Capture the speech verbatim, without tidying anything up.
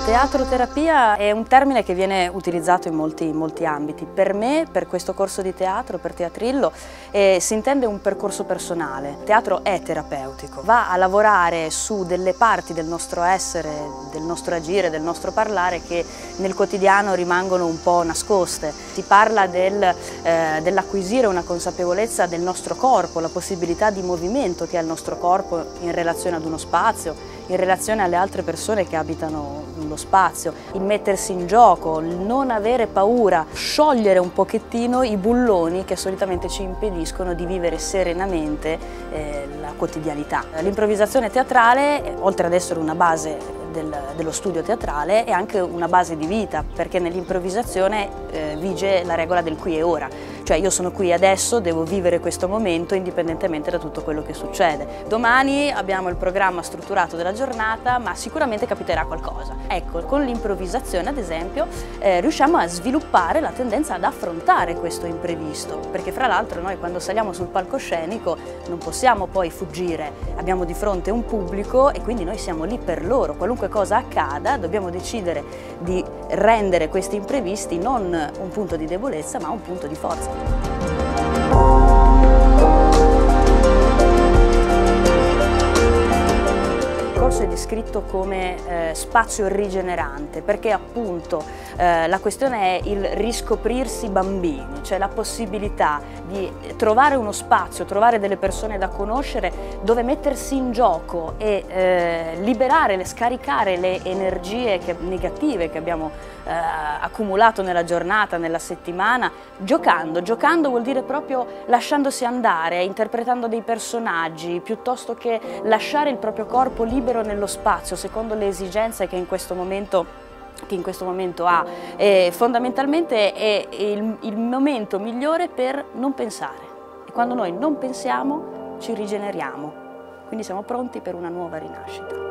Teatroterapia è un termine che viene utilizzato in molti, in molti ambiti. Per me, per questo corso di teatro, per Teatrillo, eh, si intende un percorso personale. Il teatro è terapeutico, va a lavorare su delle parti del nostro essere, del nostro agire, del nostro parlare che nel quotidiano rimangono un po' nascoste. Si parla del, eh, dell'acquisire una consapevolezza del nostro corpo, la possibilità di movimento che ha il nostro corpo in relazione ad uno spazio, in relazione alle altre persone che abitano lo spazio, il mettersi in gioco, il non avere paura, sciogliere un pochettino i bulloni che solitamente ci impediscono di vivere serenamente eh, la quotidianità. L'improvvisazione teatrale, oltre ad essere una base del, dello studio teatrale, è anche una base di vita, perché nell'improvvisazione eh, vige la regola del qui e ora, cioè io sono qui adesso, devo vivere questo momento indipendentemente da tutto quello che succede. Domani abbiamo il programma strutturato della giornata, ma sicuramente capiterà qualcosa. Ecco, con l'improvvisazione ad esempio eh, riusciamo a sviluppare la tendenza ad affrontare questo imprevisto, perché fra l'altro noi quando saliamo sul palcoscenico non possiamo poi fuggire, abbiamo di fronte un pubblico e quindi noi siamo lì per loro, qualunque cosa accada dobbiamo decidere di rendere questi imprevisti non un punto di debolezza ma un punto di forza. Il corso è descritto come eh, spazio rigenerante perché appunto eh, la questione è il riscoprirsi bambini, cioè la possibilità di trovare uno spazio, trovare delle persone da conoscere dove mettersi in gioco e eh, liberare, scaricare le energie che, negative che abbiamo eh, accumulato nella giornata, nella settimana, giocando. Giocando vuol dire proprio lasciandosi andare, interpretando dei personaggi, piuttosto che lasciare il proprio corpo libero nello spazio, secondo le esigenze che in questo momento che in questo momento ha. E fondamentalmente è il, il momento migliore per non pensare. E quando noi non pensiamo ci rigeneriamo, quindi siamo pronti per una nuova rinascita.